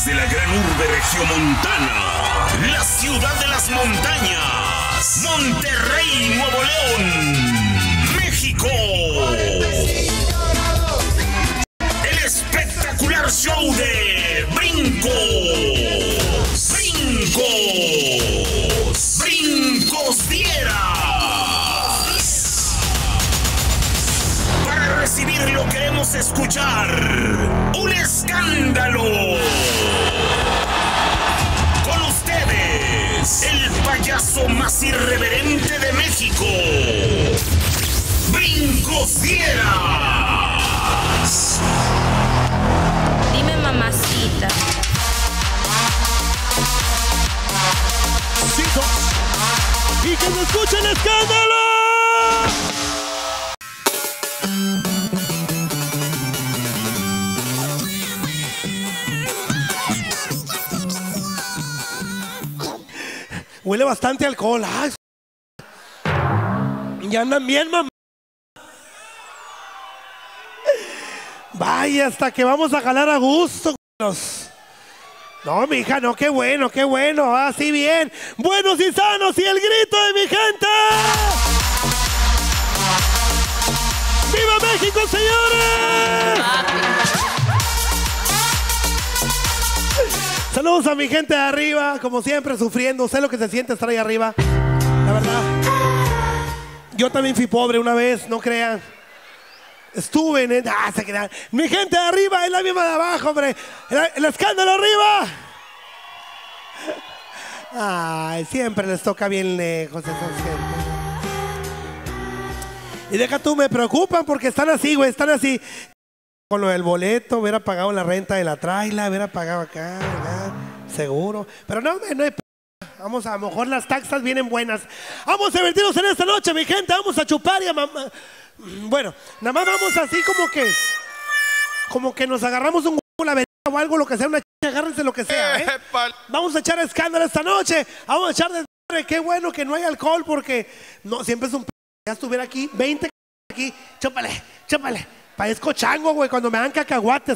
Desde la gran urbe regiomontana, la ciudad de las montañas, Monterrey, Nuevo León, México. El espectacular show de Brincos. Brincos Dieras. Para recibirlo queremos escuchar un escándalo. Con ustedes, el payaso más irreverente de México, Brincos Dieras. Dime, mamacita. Y que se escuche el escándalo. Huele bastante alcohol. Ay, ya andan bien, mamá. Vaya, hasta que vamos a jalar a gusto. No, mija, no, qué bueno, así bien. Buenos y sanos y el grito de mi gente. ¡Viva México, señores! Saludos a mi gente de arriba, como siempre, sufriendo. Sé lo que se siente estar ahí arriba, la verdad. Yo también fui pobre una vez, no crean. Estuve en... se crean. Mi gente de arriba es la misma de abajo, hombre. El escándalo arriba. Ay, siempre les toca bien lejos esos gente. Y deja tú, me preocupan porque están así, güey, están así. Con lo del boleto, hubiera pagado la renta de la traila, hubiera pagado acá, ¿verdad? Seguro. Pero no, no hay... Vamos, a lo mejor las taxas vienen buenas. Vamos a divertirnos en esta noche, mi gente. Vamos a chupar y a mamá. Bueno, nada más vamos así como que nos agarramos un huevo, la verga o algo, lo que sea, una chicha, agárrense lo que sea, ¿eh? Vamos a echar escándalo esta noche. Vamos a echar de... Qué bueno que no hay alcohol porque no, siempre es un... Ya estuviera aquí, 20 aquí, chúpale, chúpale. Parezco chango, güey, cuando me dan cacahuates.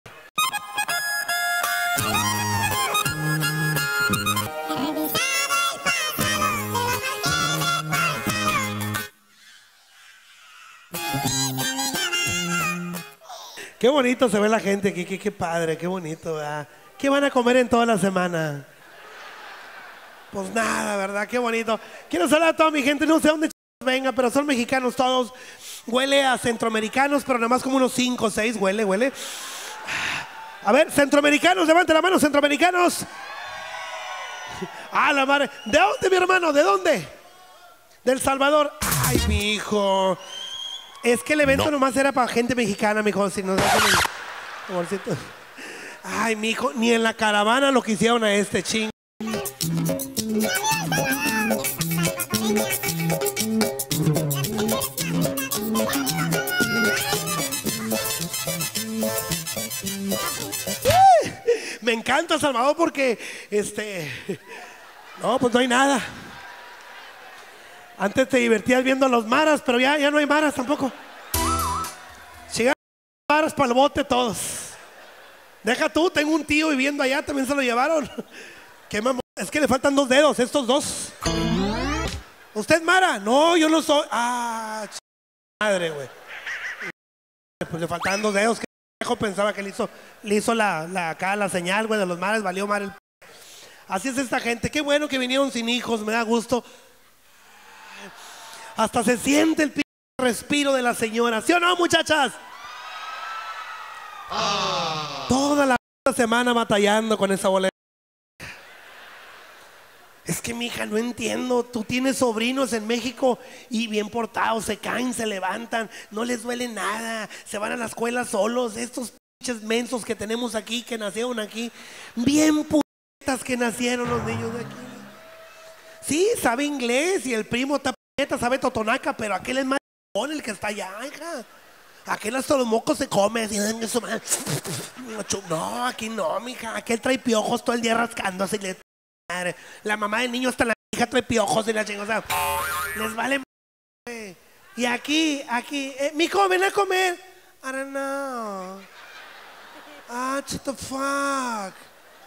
Qué bonito se ve la gente aquí, qué padre, qué bonito, ¿verdad? ¿Qué van a comer en toda la semana? Pues nada, ¿verdad? Qué bonito. Quiero saludar a toda mi gente, no sé dónde venga, pero son mexicanos todos. Huele a centroamericanos, pero nada más como unos 5 o 6, huele. A ver, centroamericanos, levante la mano, centroamericanos. Ah, la madre. ¿De dónde, mi hermano? ¿De dónde? Del Salvador. Ay, mi hijo. Es que el evento nomás era para gente mexicana, mijo. Si nos hacen el favorcito. Ay, mijo, ni en la caravana lo quisieron a este ching. Me encanta Salvador porque no, pues no hay nada. Antes te divertías viendo a los maras, pero ya no hay maras tampoco. Llegaron maras para el bote todos. Deja tú, tengo un tío viviendo allá, también se lo llevaron. ¿Qué mamón? Es que le faltan 2 dedos, estos 2. ¿Usted mara? No, yo no soy. Ah, madre, güey. Pues le faltan 2 dedos. ¿Qué viejo pensaba que le hizo la señal, güey, de los mares? Valió mal el... Así es esta gente. Qué bueno que vinieron sin hijos, me da gusto. Hasta se siente el respiro de la señora. ¿Sí o no, muchachas? Toda la semana batallando con esa boleta. Es que, mija, no entiendo. Tú tienes sobrinos en México y bien portados, se caen, se levantan, no les duele nada, se van a la escuela solos. Estos pinches mensos que tenemos aquí, que nacieron aquí, bien putas que nacieron los niños de aquí. Sí, sabe inglés y el primo sabe totonaca, pero aquel es más el que está allá, hija. Aquel hasta los mocos se come así, no, aquí no, mija. Aquel trae piojos todo el día rascándose. La mamá del niño hasta la hija trae piojos y la chingada. O sea, les vale. Y aquí, mijo, ven a comer. I don't know. Ah, what the fuck.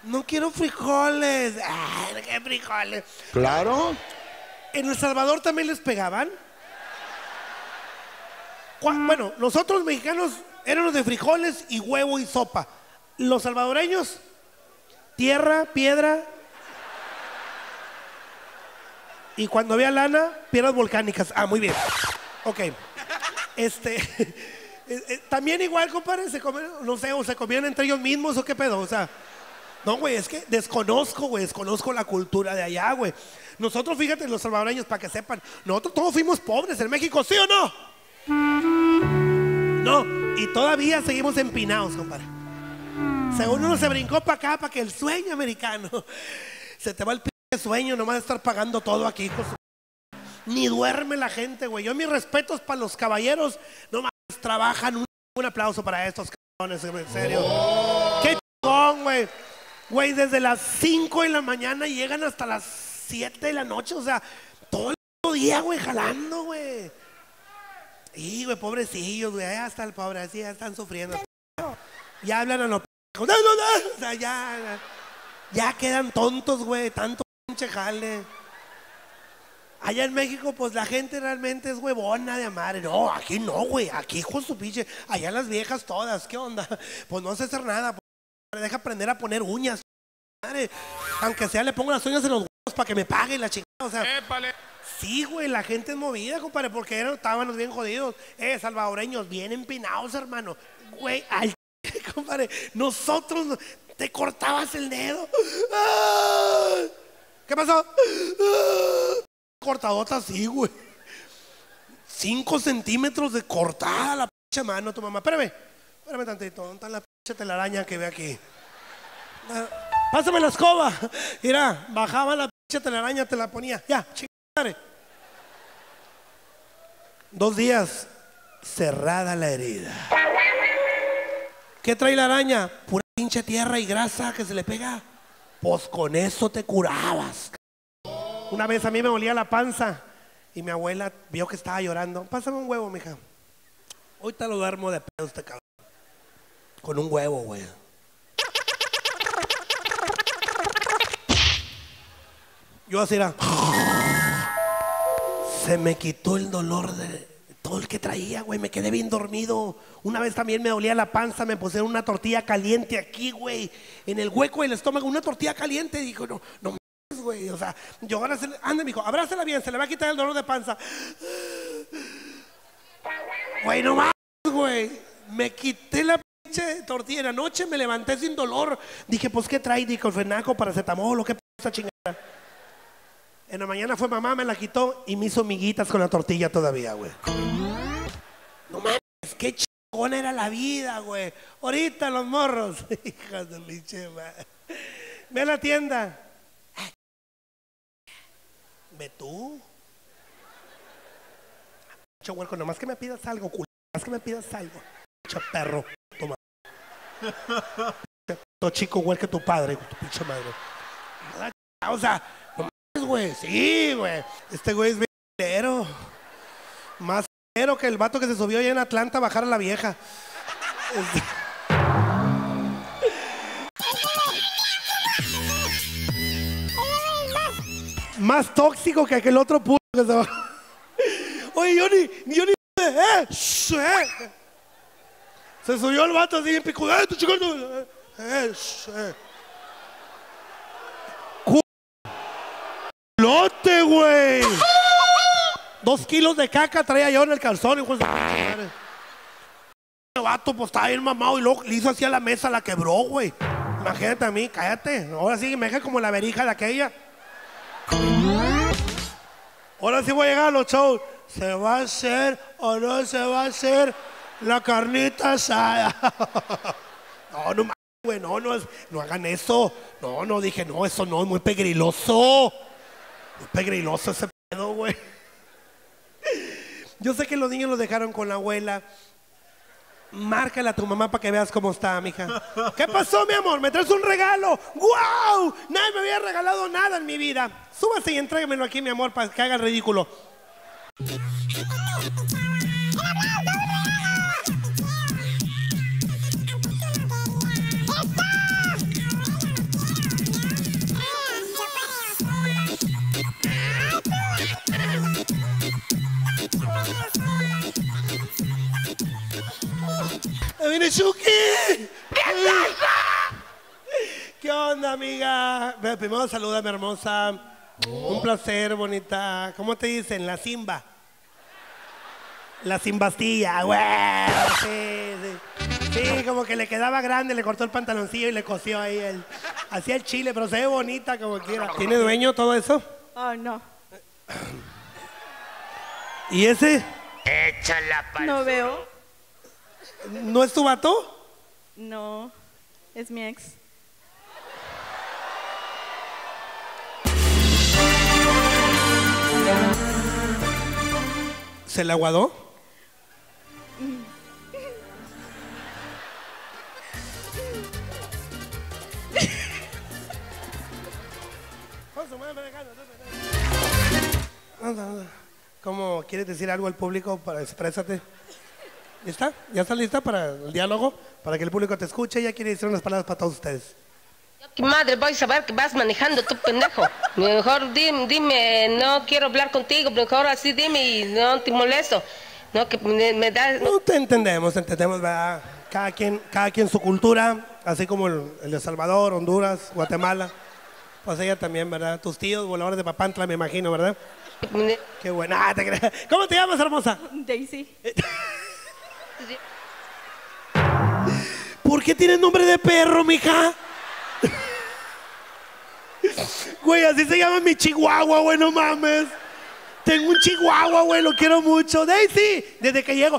No quiero frijoles. Ay, ¿qué frijoles? Claro. ¿En El Salvador también les pegaban? Bueno, nosotros mexicanos éramos de frijoles y huevo y sopa. Los salvadoreños, tierra, piedra. Y cuando había lana, piedras volcánicas. Ah, muy bien. Ok. También igual, compadre, se comían, no sé, o se comían entre ellos mismos o qué pedo, o sea. No, güey, es que desconozco la cultura de allá, güey. Nosotros, fíjate, los salvadoreños, para que sepan, nosotros todos fuimos pobres en México, ¿sí o no? No, y todavía seguimos empinados, compadre. Según uno se brincó para acá, para que el sueño americano, se te va el pinche sueño, nomás de estar pagando todo aquí, hijo. Ni duerme la gente, güey. Yo mis respetos para los caballeros, nomás trabajan. Un aplauso para estos cabrones, en serio. ¡Qué chingón, güey! Güey, desde las 5 de la mañana llegan hasta las 7 de la noche, o sea, todo el día, güey, jalando, güey. Y, güey, pobrecillos, güey, ya está el pobre, así ya están sufriendo. Ya hablan a los p***os, o sea, ya quedan tontos, güey, tanto pinche jale. Allá en México, pues la gente realmente es huevona de amar. No, aquí no, güey, aquí hijo su pinche, allá las viejas todas, ¿qué onda? Pues no sé hacer nada, pues, deja aprender a poner uñas, madre. Aunque sea le pongo las uñas en los huevos para que me pague la chingada, o sea. ¡Épale! Sí, güey, la gente es movida, compadre, porque estábamos bien jodidos. Salvadoreños, bien empinados, hermano. Güey, ay, compadre, nosotros te cortabas el dedo. ¡Ah! ¿Qué pasó? ¡Ah! Cortadota así, güey. 5 centímetros de cortada la pinche mano, tu mamá. Espérame tantito. ¿Dónde está la pinche telaraña que ve aquí? Pásame la escoba. Mira, bajaba la pinche telaraña, te la ponía. Ya, chingada. 2 días, cerrada la herida. ¿Qué trae la araña? Pura pinche tierra y grasa que se le pega. Pues con eso te curabas. Una vez a mí me dolía la panza y mi abuela vio que estaba llorando. Pásame un huevo, mija. Ahorita lo duermo de pedo este cabrón. Con un huevo, güey. Yo así era. Se me quitó el dolor de todo el que traía, güey. Me quedé bien dormido. Una vez también me dolía la panza. Me pusieron una tortilla caliente aquí, güey. En el hueco del estómago, una tortilla caliente. Dijo, no. Güey, o sea, yo ahora anda, mijo, abrázala bien, se le va a quitar el dolor de panza. Güey, no más, güey. Me quité la pinche tortilla. En la noche me levanté sin dolor. Dije, pues, ¿qué trae? Diclofenaco, paracetamol, ¿o qué pasa, chingada? En la mañana fue mamá, me la quitó y me hizo miguitas con la tortilla todavía, güey. No mames, qué chingona era la vida, güey. Ahorita los morros. Hijas de pinche madre. Ve a la tienda. Ve tú. Pinche huerco, nomás que me pidas algo, culo. Nomás que me pidas algo. Pinche perro. Toma. Todo chico igual que tu padre, tu pinche madre. O sea, no mames, güey. Sí, güey. Este güey es bien. Más que el vato que se subió allá en Atlanta a bajar a la vieja. Más tóxico que aquel otro puto que se va. Oye, Johnny, se subió el vato así en pico. Tu chico, culote, güey. 2 kilos de caca traía yo en el calzón, hijo de su madre. El vato, pues estaba bien mamado y luego le hizo así a la mesa, la quebró, güey. Imagínate a mí, cállate. Ahora sí me deja como la verija de aquella. Ahora sí voy a llegar a los shows. ¿Se va a hacer o no se va a hacer la carnita asada? No mames, güey, no hagan eso. No, dije, no, eso no, es muy pegriloso. Muy pegriloso ese pedo, güey. Yo sé que los niños los dejaron con la abuela. Márcala a tu mamá para que veas cómo está, mija. ¿Qué pasó, mi amor? ¿Me traes un regalo? ¡Guau! Nadie me había regalado nada en mi vida. Súbase y entrégamelo aquí, mi amor, para que haga el ridículo. viene Chucky! ¿Qué onda, amiga? Primero salúdame, hermosa. Un placer, bonita. ¿Cómo te dicen? La Simba. La Simbastilla, güey. Sí, como que le quedaba grande, le cortó el pantaloncillo y le cosió ahí hacía el chile, pero se ve bonita como quiera. ¿Tiene dueño todo eso? Oh, no. ¿Y ese? Échala pa'l No veo. ¿No es tu vato? No. Es mi ex. ¿Se la aguadó? ¿Cómo quieres decir algo al público? Exprésate. ¿Lista? ¿Ya estás lista para el diálogo? Para que el público te escuche. Ya quiere decir unas palabras para todos ustedes. ¿Qué madre voy a saber que vas manejando tú, pendejo? Mejor dime, no quiero hablar contigo, mejor así dime y no te molesto. No, que me da... No, te entendemos, ¿verdad? Cada quien su cultura, así como el de Salvador, Honduras, Guatemala. Pues ella también, ¿verdad? Tus tíos, voladores de Papantla, me imagino, ¿verdad? Qué buena, te creas. ¿Cómo te llamas, hermosa? Daisy. ¿Por qué tienes nombre de perro, mija? Güey, así se llama mi chihuahua, güey, no mames. Tengo un chihuahua, güey, lo quiero mucho. Daisy, desde que llego.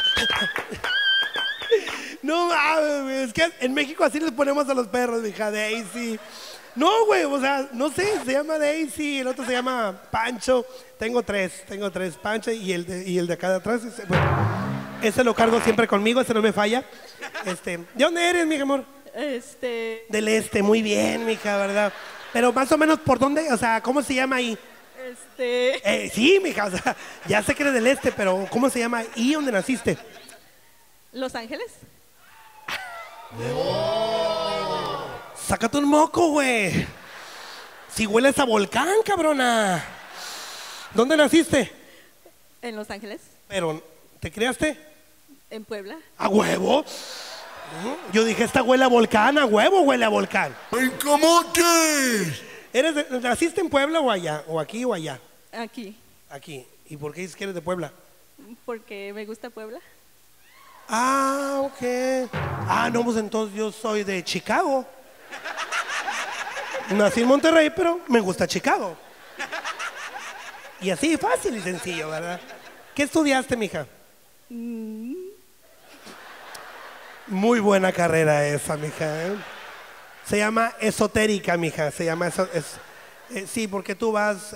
No mames, es que en México así les ponemos a los perros, mija, Daisy. No, güey, o sea, no sé, se llama Daisy, el otro se llama Pancho. Tengo tres, Pancho y el de acá de atrás. Ese lo cargo siempre conmigo, ese no me falla. ¿De dónde eres, mi amor? Del este, muy bien, mija, ¿verdad? Pero más o menos, ¿por dónde? O sea, ¿cómo se llama ahí? Sí, mija, o sea, ya sé que eres del este, pero ¿cómo se llama ahí donde naciste? Los Ángeles. Sácate un moco, güey. Si hueles a volcán, cabrona. ¿Dónde naciste? En Los Ángeles. Pero, ¿te criaste? En Puebla. ¿A huevo? Yo dije, esta huele a volcán, a huevo huele a volcán. ¿Cómo que? ¿Naciste en Puebla o allá? ¿O aquí o allá? Aquí. Aquí. ¿Y por qué dices que eres de Puebla? Porque me gusta Puebla. Ah, ok. Ah, no, pues entonces yo soy de Chicago. Nací en Monterrey, pero me gusta Chicago. Y así, fácil y sencillo, ¿verdad? ¿Qué estudiaste, mija? Muy buena carrera esa, mija, ¿eh? Se llama esotérica, mija. Se llama eso. Sí, porque tú vas.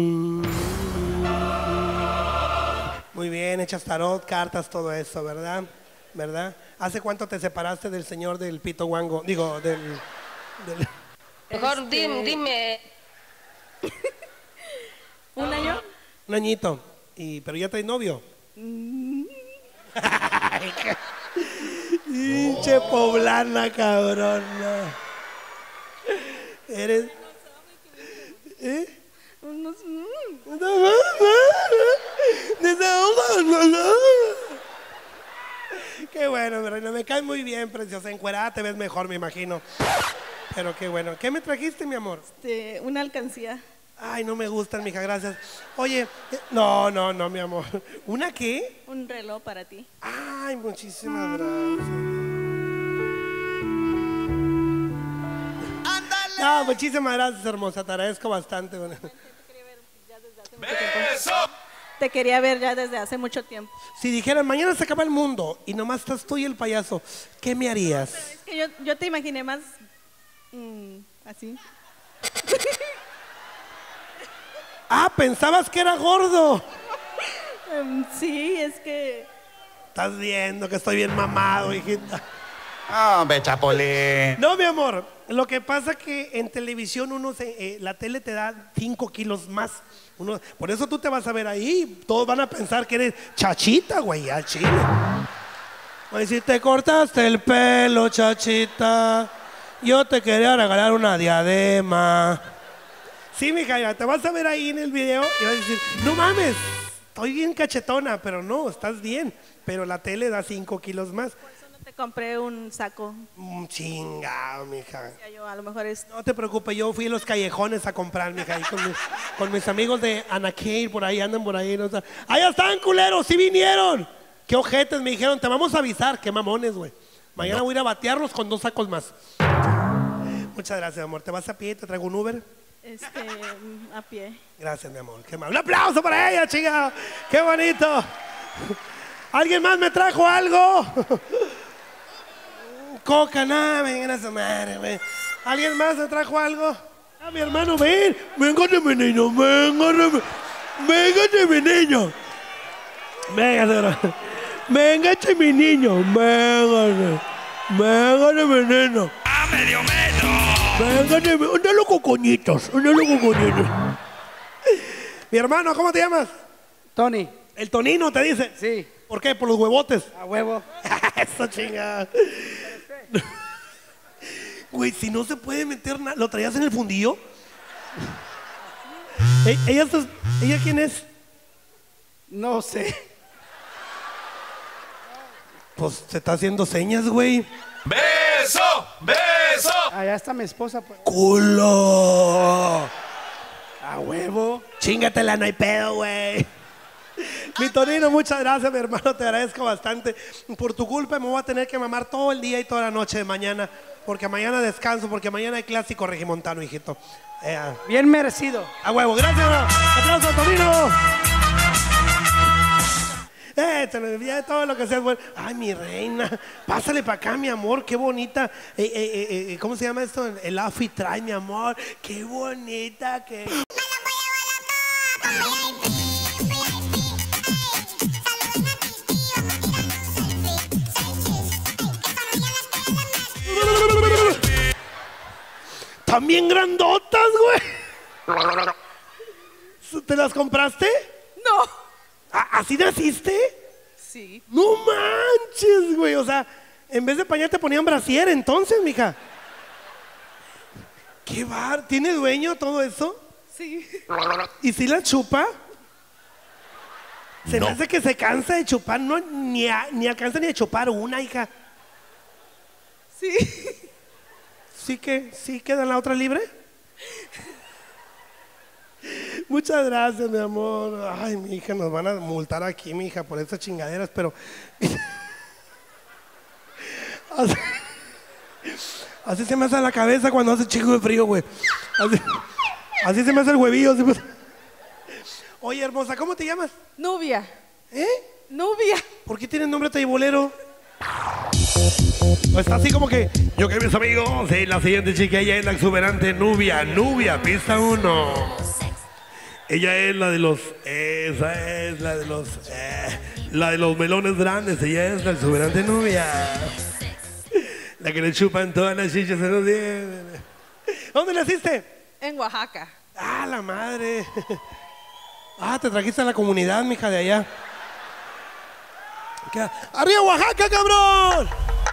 Muy bien, echas tarot, cartas, todo eso, ¿verdad? ¿Verdad? ¿Hace cuánto te separaste del señor del Pito Wango? Digo, del... Mejor dime. ¿Un año? Un añito. ¿Pero ya traes novio? Pinche poblana, cabrona. Eres... Qué bueno, mi reina, me cae muy bien, preciosa. Encuerada te ves mejor, me imagino. Pero qué bueno. ¿Qué me trajiste, mi amor? Una alcancía. Ay, no me gustan, mija, gracias. Oye, no, mi amor. ¿Una qué? Un reloj para ti. Ay, muchísimas gracias. No, muchísimas gracias, hermosa. Te agradezco bastante. Te quería ver ya desde hace mucho tiempo. Si dijeran, mañana se acaba el mundo y nomás estás tú y el payaso, ¿qué me harías? Es que yo te imaginé más así. Ah, pensabas que era gordo. Sí, es que... Estás viendo que estoy bien mamado, hijita. Hombre, Chapulín. No, mi amor, lo que pasa que en televisión la tele te da 5 kilos más. Por eso tú te vas a ver ahí, todos van a pensar que eres chachita, güey, al chile. Oye, si te cortaste el pelo, chachita, yo te quería regalar una diadema. Sí, mija, te vas a ver ahí en el video y vas a decir, no mames, estoy bien cachetona, pero no, estás bien. Pero la tele da 5 kilos más. Te compré un saco. Chingado, mija. Ya yo a lo mejor es... No te preocupes, yo fui a los callejones a comprar, mija, ahí con mis amigos de Anaquel, por ahí andan por ahí. ¿No? ¡Ahí están, culeros! ¡Sí vinieron! ¡Qué ojetes! Me dijeron, te vamos a avisar. ¡Qué mamones, güey! Mañana voy a ir a batearlos con 2 sacos más. Muchas gracias, amor. ¿Te vas a pie? ¿Te traigo un Uber? A pie. Gracias, mi amor. Qué mal. ¡Un aplauso para ella, chica! ¡Qué bonito! ¿Alguien más me trajo algo? Coca, nada, vengan a su madre, güey. ¿Alguien más me trajo algo? Ah, mi hermano, ven. Véngate, mi niño, véngate. Véngate, mi niño. Véngate, véngate, mi niño. Véngate. Véngate, mi niño. ¡A medio metro! Véngate, ¿dónde los cocoñitos? ¿Dónde los cocoñitos? Mi hermano, ¿cómo te llamas? Tony. El Tonino, te dice. Sí. ¿Por qué? Por los huevotes. A huevo. Eso chingada. Güey, si no se puede meter nada, ¿lo traías en el fundillo? ¿Ella quién es? No sé. Pues se está haciendo señas, güey. ¡Beso! ¡Beso! Allá está mi esposa, pues. ¡Culo! A huevo. Chingatela, no hay pedo, güey. Mi Tonino, muchas gracias, mi hermano, te agradezco bastante. Por tu culpa me voy a tener que mamar todo el día y toda la noche de mañana, porque mañana descanso, porque mañana hay clásico regimontano, hijito. Bien merecido. A huevo, gracias, aplauso, Tonino. Te lo envía todo lo que sea bueno. Ay, mi reina, pásale para acá, mi amor, qué bonita. ¿Cómo se llama esto? El outfit trae, mi amor. Qué bonita que... También grandotas, güey. ¿Te las compraste? No. ¿Así naciste? Sí. No manches, güey. O sea, en vez de pañal te ponían brasier entonces, mija. ¿Qué bar? ¿Tiene dueño todo eso? Sí. ¿Y si la chupa? Se No. me hace que se cansa de chupar, no, ni alcanza ni a chupar una, hija. Sí. ¿Sí queda la otra libre? Muchas gracias, mi amor. Ay, mi hija, nos van a multar aquí, mi hija, por estas chingaderas, pero... así se me hace la cabeza cuando hace chico de frío, güey. Así se me hace el huevillo. Así pues. Oye, hermosa, ¿cómo te llamas? Nubia. ¿Eh? Nubia. ¿Por qué tienes nombre teibolero? Está así como que, yo que mis amigos, sí, la siguiente chica, ella es la exuberante Nubia, pista 1. Ella es la de los, esa es la de los melones grandes, ella es la exuberante Nubia. La que le chupan todas las chichas en los dientes. ¿Dónde naciste? En Oaxaca. Ah, la madre. Ah, te trajiste a la comunidad, mija, de allá. ¡Arriba Oaxaca, cabrón!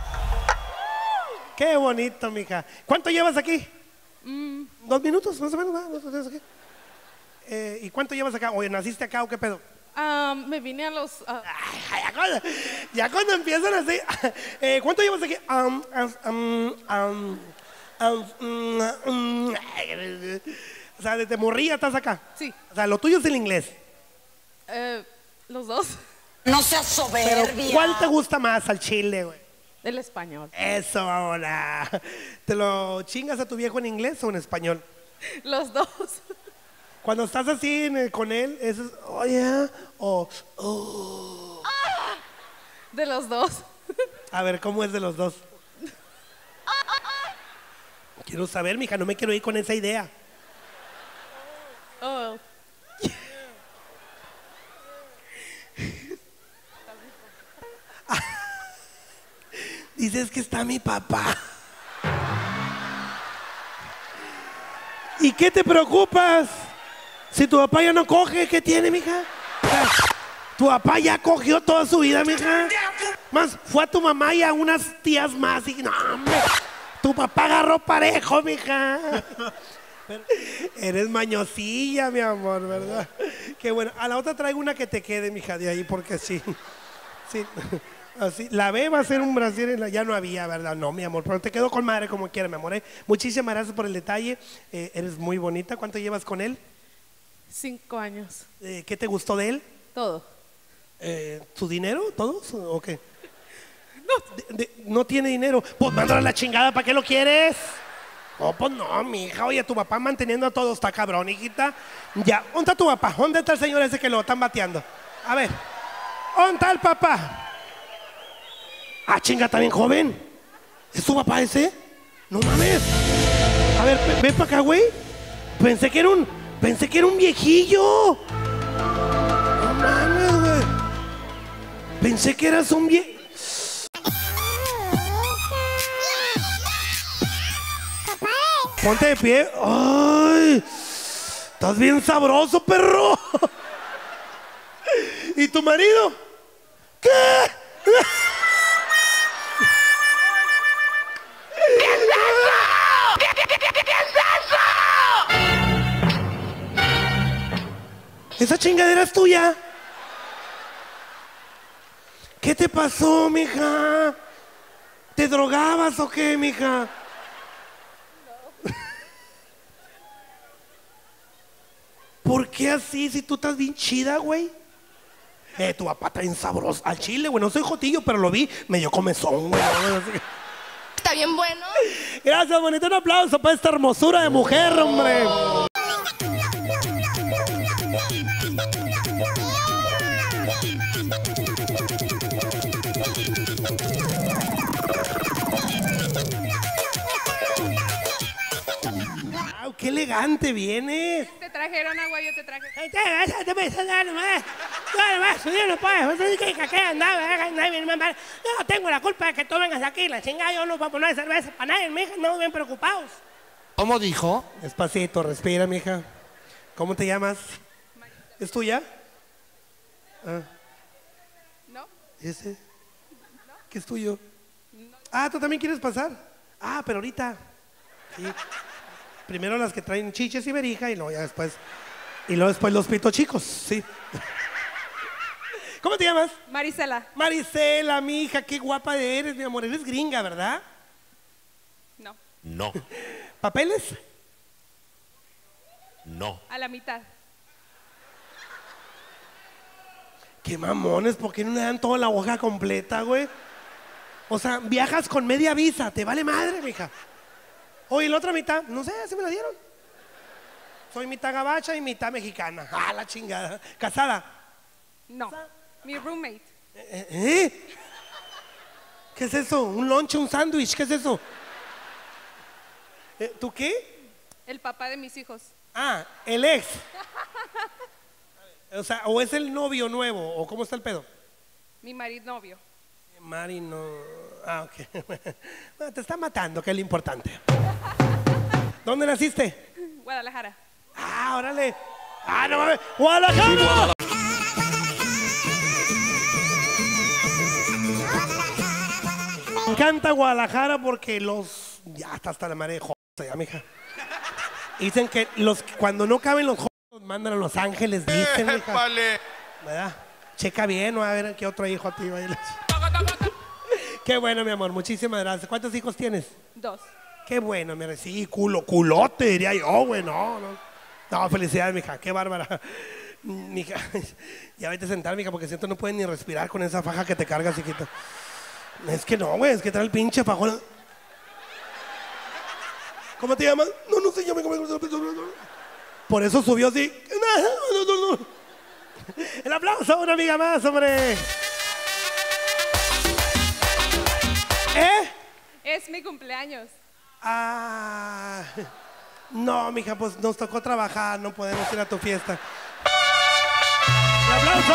¡Qué bonito, mija! ¿Cuánto llevas aquí? 2 minutos, más o menos, ¿no? ¿Y cuánto llevas acá? Oye, ¿naciste acá o qué pedo? Me vine a los... Ya cuando empiezan así... ¿Cuánto llevas aquí? O sea, desde morrilla estás acá. Sí. O sea, lo tuyo es el inglés. Los dos. No seas Pero, soberbia. ¿cuál te gusta más al chile, güey? El español. Eso, ahora. ¿Te lo chingas a tu viejo en inglés o en español? Los dos. Cuando estás así con él, ¿eso es oye o De los dos. A ver, ¿cómo es de los dos? Quiero saber, mija, no me quiero ir con esa idea. Oh. Dices que está mi papá. ¿Y qué te preocupas? Si tu papá ya no coge, ¿qué tiene, mija? O sea, tu papá ya cogió toda su vida, mija. Más, fue a tu mamá y a unas tías más. Y no, hombre, tu papá agarró parejo, mija. Pero eres mañosilla, mi amor, ¿verdad? Qué bueno. A la otra traigo una que te quede, mija, de ahí, porque sí. Sí. Así, la B va a ser un brasier, ya no había, ¿verdad? No, mi amor, pero te quedó con madre como quiera, mi amor. Muchísimas gracias por el detalle. Eres muy bonita. ¿Cuánto llevas con él? 5 años. ¿Qué te gustó de él? Todo. ¿Su dinero? ¿Todo? ¿O qué? No. No tiene dinero. Pues mándale a la chingada, ¿para qué lo quieres? Oh, pues no, mi hija. Oye, tu papá manteniendo a todo está cabrón, hijita. Ya, ¿dónde está tu papá? ¿Dónde está el señor ese que lo están bateando? A ver, ¿dónde está el papá? Ah, chinga, está bien joven. ¿Es tu papá ese? No mames. A ver, ven para acá, güey. Pensé que era un viejillo. No mames, güey. Pensé que eras un viejo. Ponte de pie. Ay, estás bien sabroso, perro. ¿Y tu marido? ¿Qué? ¿Esa chingadera es tuya? ¿Qué te pasó, mija? ¿Te drogabas o qué, mija? No. ¿Por qué así si tú estás bien chida, güey? Tu papá está bien sabroso. Al chile, güey, no soy jotillo, pero lo vi, me dio comezón, güey. Está bien bueno. Gracias, bonito. Un aplauso para esta hermosura de mujer, hombre. Wow, qué elegante vienes. Te trajeron agua, yo te traje. No tengo la culpa de que tú vengas aquí, la chingada, yo no voy a poner cerveza para nadie, mija, no bien preocupados. ¿Cómo dijo? Despacito, respira, mija. ¿Cómo te llamas? ¿Es tuya? Ah. ¿No? ¿Ese? ¿Qué es tuyo? Ah, ¿tú también quieres pasar? Ah, pero ahorita. Sí. Primero las que traen chiches y verija y luego ya después. Y luego después los pito chicos, sí. ¿Cómo te llamas? Marisela. Marisela, mi hija, qué guapa eres, mi amor. Eres gringa, ¿verdad? No. No, ¿Papeles? no. A la mitad. Qué mamones, ¿por qué no le dan toda la hoja completa, güey? O sea, viajas con media visa, te vale madre, mija. Oye, la otra mitad, no sé, así me la dieron. Soy mitad gabacha y mitad mexicana. Ah, la chingada. ¿Casada? No. Mi roommate. ¿Qué es eso? ¿Un lonche, un sándwich? ¿Qué es eso? ¿Tú qué? El papá de mis hijos. Ah, el ex. O sea, ¿o es el novio nuevo? ¿O cómo está el pedo? Mi marido novio. Mari no... Ah, ok. Bueno, te está matando, que es lo importante. ¿Dónde naciste? Guadalajara. Ah, órale. Ah, no mames. ¡Guadalajara! Me encanta Guadalajara porque los... Ya hasta la madre de ya, mija. Dicen que cuando no caben los los mandan a Los Ángeles, dicen, mija. Vale. ¿Verdad? Checa bien, ¿no? A ver qué otro hijo a ti va a ir. Qué bueno, mi amor. Muchísimas gracias. ¿Cuántos hijos tienes? 2. Qué bueno, mira. Sí, culote, diría yo, güey. No. No, felicidades, mija. Qué bárbara. Mija, ya vete a sentar, mija, porque siento no puedes ni respirar con esa faja que te cargas, hijita. Es que no, güey. Es que trae el pinche fajón. ¿Cómo te llamas? No sé, yo me... Por eso subió así. No. El aplauso a una amiga más, hombre. Es mi cumpleaños. Ah, no, mija, pues nos tocó trabajar, no podemos ir a tu fiesta. ¡Un aplauso!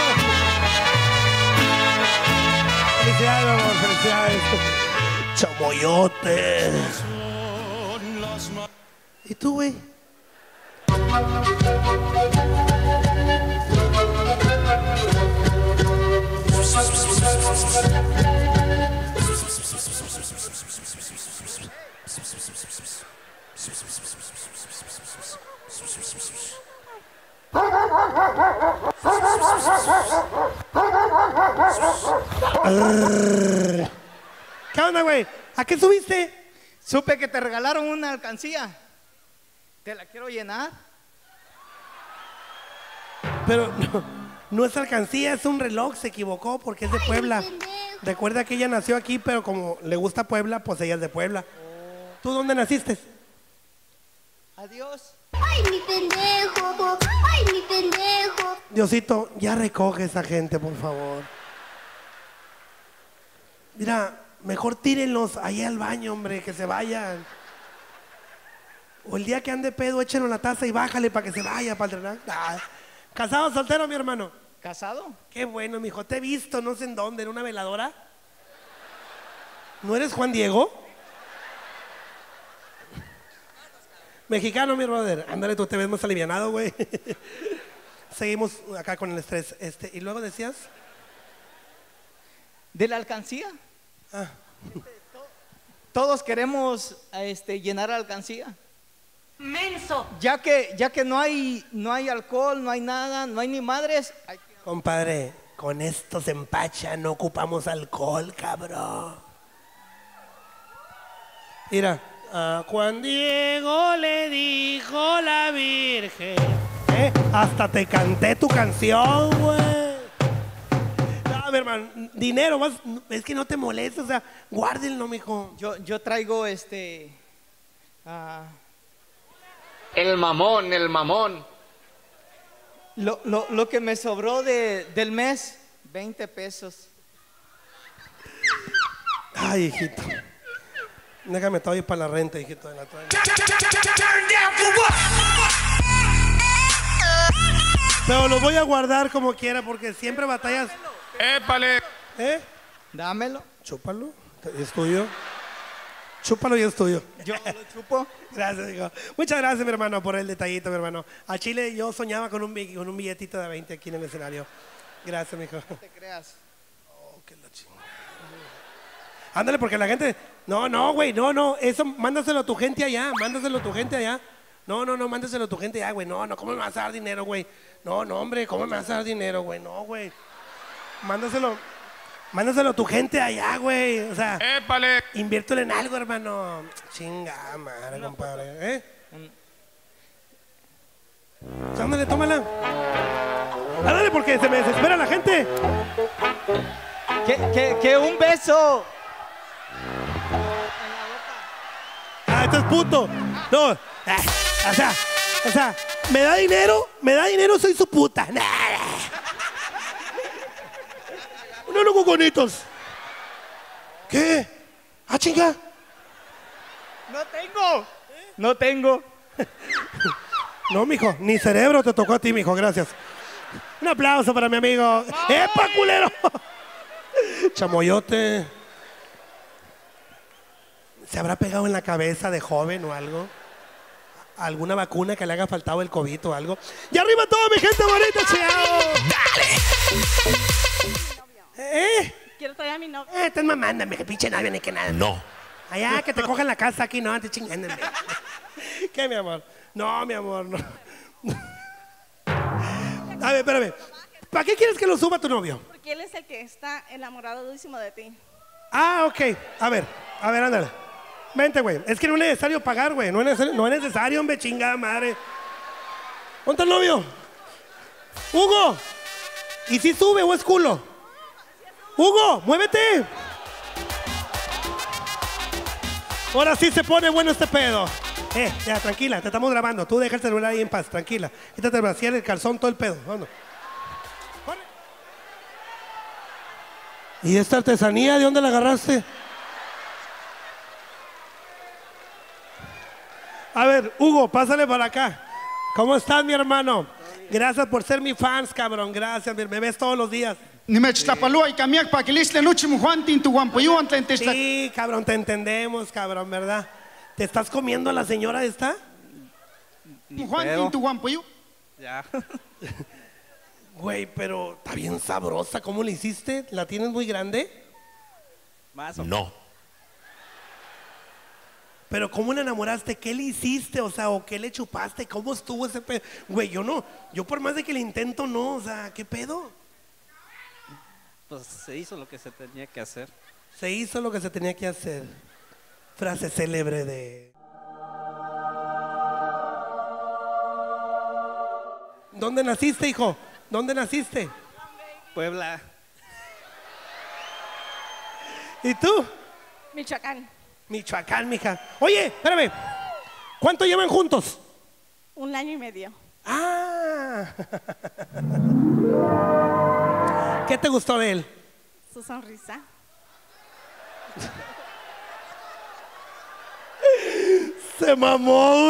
Felicidades, amor, felicidades. Chamoyote. ¿Y tú, güey? ¿Qué onda, güey? ¿A qué subiste? Supe que te regalaron una alcancía. ¿Te la quiero llenar? Pero no es alcancía, es un reloj, se equivocó porque es de Puebla. Recuerda que ella nació aquí, pero como le gusta Puebla, pues ella es de Puebla. ¿Tú dónde naciste? Adiós. Ay, mi pendejo. Ay, mi pendejo. Diosito, ya recoge esa gente, por favor. Mira, mejor tírenlos allá al baño, hombre, que se vayan. O el día que ande pedo, échenlo la taza y bájale para que se vaya para el drenaje. Ah, ¿casado o soltero, mi hermano? ¿Casado? Qué bueno, mijo. Te he visto, no sé en dónde, en una veladora. ¿No eres Juan Diego? Mexicano, mi brother. Ándale, tú te ves más alivianado, güey. Seguimos acá con el estrés. ¿Y luego decías? ¿De la alcancía? Ah. Todos queremos llenar la alcancía. Menso. Ya que no hay alcohol, no hay nada, no hay ni madres. Compadre, con esto se empacha, no ocupamos alcohol, cabrón. Mira, a Juan Diego le dijo la Virgen. Hasta te canté tu canción, güey. No, mi hermano, dinero, es que no te molestes, o sea, guárdenlo, mijo. Yo traigo El mamón. Lo que me sobró del mes, 20 pesos. Ay, hijito. Déjame todavía para la renta, hijito de la toalla. Pero los voy a guardar como quiera porque siempre batallas. ¡Épale! Dámelo. Chúpalo, es tuyo. Chúpalo y es tuyo. Yo lo chupo. Gracias, hijo. Muchas gracias, mi hermano, por el detallito, mi hermano. A Chile yo soñaba con un billetito de 20 aquí en el escenario. Gracias, mijo. No te creas. Oh, qué la chingada. Ándale, porque la gente... No, güey, no. Eso, mándaselo a tu gente allá, No, mándaselo a tu gente allá, güey. No, ¿cómo me vas a dar dinero, güey? No, hombre, ¿cómo me vas a dar dinero, güey? No, güey. Mándaselo a tu gente allá, güey. O sea, ¡épale! Inviértelo en algo, hermano. Chinga, madre, compadre. Ándale, tómala. Ándale, porque se me desespera la gente. Que un beso. Esto es puto. No, o sea, me da dinero, soy su puta. Unos locos bonitos. ¿Qué? Ah, chinga. No tengo. No, mijo, ni cerebro te tocó a ti, mijo, gracias. Un aplauso para mi amigo. ¡Epa, culero! Chamoyote. ¿Se habrá pegado en la cabeza de joven o algo? ¿Alguna vacuna que le haga faltado el COVID o algo? ¡Y arriba todo, mi gente bonita, chao! ¡Dale! Quiero traer a mi novio. Estás mamándome, que pinche novio ni que nada. No. Allá, que te cojan la casa aquí, no, te chingándome. ¿Qué, mi amor? No, mi amor, no. A ver, espérame. ¿Para qué quieres que lo suba tu novio? Porque él es el que está enamoradísimo de ti. Ah, ok. A ver, ándale. Vente, güey. Es que no es necesario pagar, güey. No es necesario, hombre, chingada madre. ¿Dónde está el novio? ¡Hugo! ¿Y si sube o es culo? ¡Hugo, muévete! Ahora sí se pone bueno este pedo. Ya, tranquila, te estamos grabando. Tú deja el celular ahí en paz, tranquila. Quítate el brasier, el calzón, todo el pedo. Vámonos. ¿Y esta artesanía de dónde la agarraste? A ver, Hugo, pásale para acá. ¿Cómo estás, mi hermano? Gracias por ser mi fans, cabrón. Gracias, me ves todos los días. Sí, cabrón, te entendemos, cabrón, ¿verdad? ¿Te estás comiendo a la señora esta? Ya. Güey, pero está bien sabrosa. ¿Cómo le hiciste? ¿La tienes muy grande? Más o menos. No. Pero ¿cómo la enamoraste? ¿Qué le hiciste? O sea, ¿o qué le chupaste? ¿Cómo estuvo ese pedo? Güey, yo por más de que le intento, no. O sea, ¿qué pedo? Pues se hizo lo que se tenía que hacer. Se hizo lo que se tenía que hacer. Frase célebre de... ¿Dónde naciste, hijo? ¿Dónde naciste? Puebla. ¿Y tú? Michoacán. Michoacán, mija. Oye, espérame. ¿Cuánto llevan juntos? 1 año y medio. Ah. ¿Qué te gustó de él? Su sonrisa. Se mamó.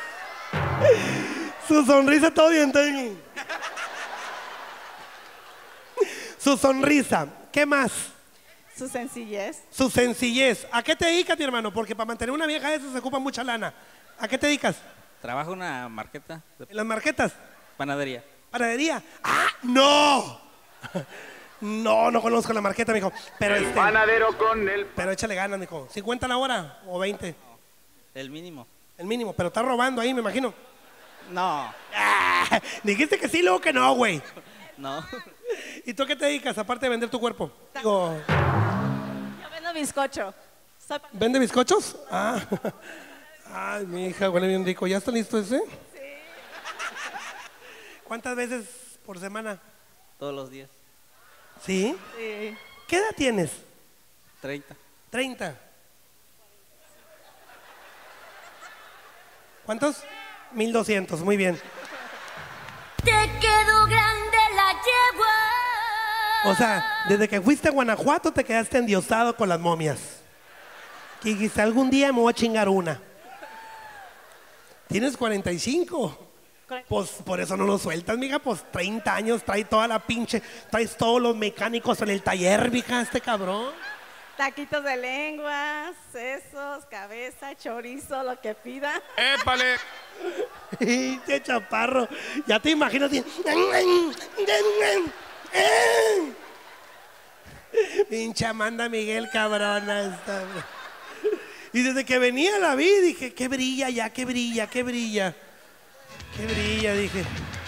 Su sonrisa todo bien, Tony. Su sonrisa. ¿Qué más? Su sencillez. Su sencillez. ¿A qué te dedicas, mi hermano? Porque para mantener una vieja de eso se ocupa mucha lana. ¿A qué te dedicas? Trabajo en una marqueta. ¿En las marquetas? Panadería. ¿Panadería? ¡Ah, no! No conozco la marqueta, mijo. Pero el panadero con el... Pero échale ganas, mijo. ¿50 la hora o 20? El mínimo. El mínimo, pero está robando ahí, me imagino. No. Ah, dijiste que sí, luego que no, güey. No. ¿Y tú a qué te dedicas, aparte de vender tu cuerpo? Digo, Yo vendo bizcocho. ¿vende bizcochos? Ah. Ay, mi hija, huele bien rico. ¿Ya está listo ese? Sí. ¿Cuántas veces por semana? Todos los días. ¿Sí? Sí. ¿Qué edad tienes? 30. 30. ¿Cuántos? 1200, muy bien. Te quedó grande la yegua. O sea, desde que fuiste a Guanajuato te quedaste endiosado con las momias. Y dijiste, algún día me voy a chingar una. Tienes 45. Pues por eso no lo sueltas, mija. Pues 30 años, trae toda la pinche, traes todos los mecánicos en el taller, mija, este cabrón. Taquitos de lengua, sesos, cabeza, chorizo, lo que pida. ¡Épale! Pinche chaparro. Ya te imagino así. Pinche Amanda Miguel, cabrona. Esta. Y desde que venía la vi, dije, qué brilla ya, qué brilla, qué brilla. Qué brilla, dije.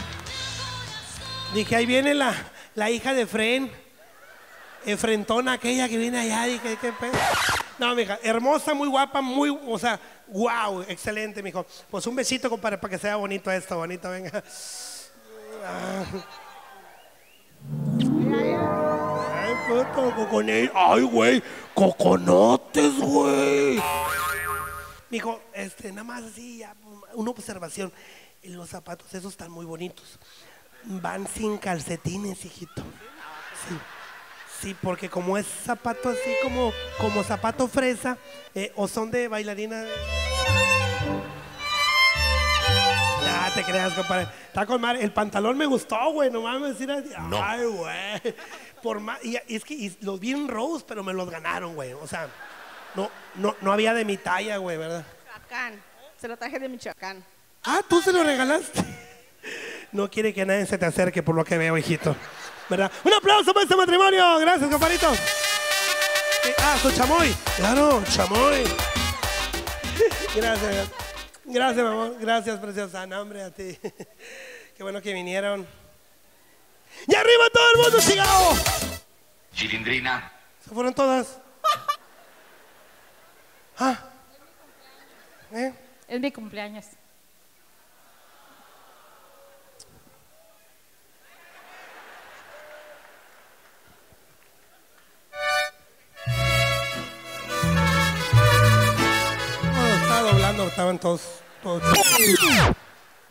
Dije, ahí viene la hija de Fren. Efrentona aquella que viene allá, dije, qué pedo. No, mija, hermosa, muy guapa, muy, o sea, wow, excelente, mijo. Pues un besito, compadre, para que sea bonito esto, bonito, venga. Ay, puto, coconete. Ay, güey, coconotes, güey. Mijo, nada más así, ya, una observación. Los zapatos esos están muy bonitos. Van sin calcetines, hijito. Sí. Sí, porque como es zapato así como zapato fresa, o son de bailarina. Ya te creas, compadre. Está con madre. El pantalón me gustó, güey. No mames decir así. No. Ay, güey. Por más. Y es que los vi en Rose, pero me los ganaron, güey. O sea, no había de mi talla, güey, ¿verdad? Michoacán. Se lo traje de Michoacán. Ah, ¿tú se lo regalaste? No quiere que nadie se te acerque por lo que veo, hijito. ¿Verdad? Un aplauso para este matrimonio. Gracias, compadrito. Su chamoy. Claro, chamoy. Gracias. Gracias, mi amor. Gracias, preciosa. No, hombre, a ti. Qué bueno que vinieron. ¡Y arriba todo el mundo, Chicago! Chilindrina. ¿Se fueron todas? ¿Ah? Es mi cumpleaños. Doblando, estaban todos. Quiero que me saque una foto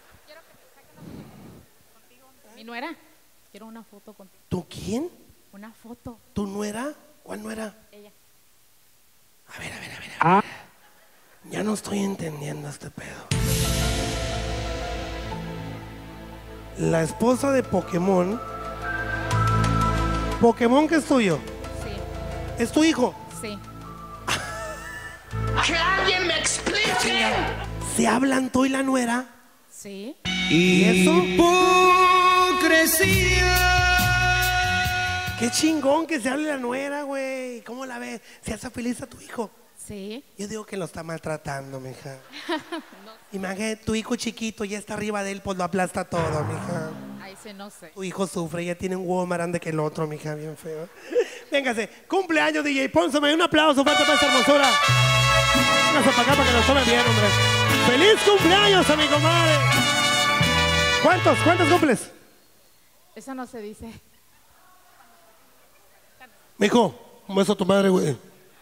contigo. Mi nuera. Quiero una foto contigo. ¿Tú quién? Una foto. ¿Tu nuera? ¿Cuál nuera? Ella. A ver. Ah. Ya no estoy entendiendo este pedo. La esposa de Pokémon. ¿Pokémon que es tuyo? Sí. ¿Es tu hijo? Sí. ¡Que alguien me explique! ¿Se hablan tú y la nuera? Sí. ¿Y eso? ¡Hipocresía! Qué chingón que se hable la nuera, güey. ¿Cómo la ves? ¿Se hace feliz a tu hijo? Sí. Yo digo que lo está maltratando, mija. No. Imagínate, tu hijo chiquito ya está arriba de él, pues lo aplasta todo, mija. Ahí ese no sé. Tu hijo sufre, ya tiene un huevo más grande que el otro, mija, bien feo. Véngase, cumpleaños, DJ, pónsame un aplauso fuerte para esta hermosura. Véngase para acá para que nos tome bien, hombre. ¡Feliz cumpleaños a mi comadre! ¿Cuántos cumples? Eso no se dice. Mijo, un beso a tu madre, güey.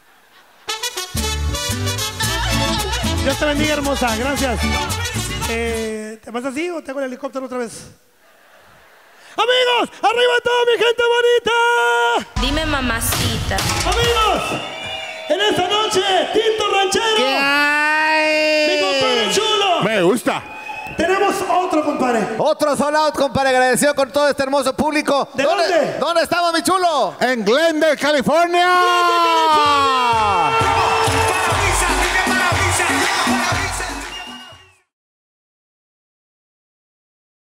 Dios te bendiga, hermosa, gracias. ¿Te vas así o te hago el helicóptero otra vez? ¡Amigos! ¡Arriba todo, mi gente bonita! Dime, mamacita. ¡Amigos! En esta noche, Tinto Ranchero. ¿Qué hay? ¡Mi compadre chulo! Me gusta. Tenemos otro, compadre. Otro sold out, compadre, agradecido con todo este hermoso público. ¿De dónde? ¿Dónde estamos, mi chulo? En Glendale, California.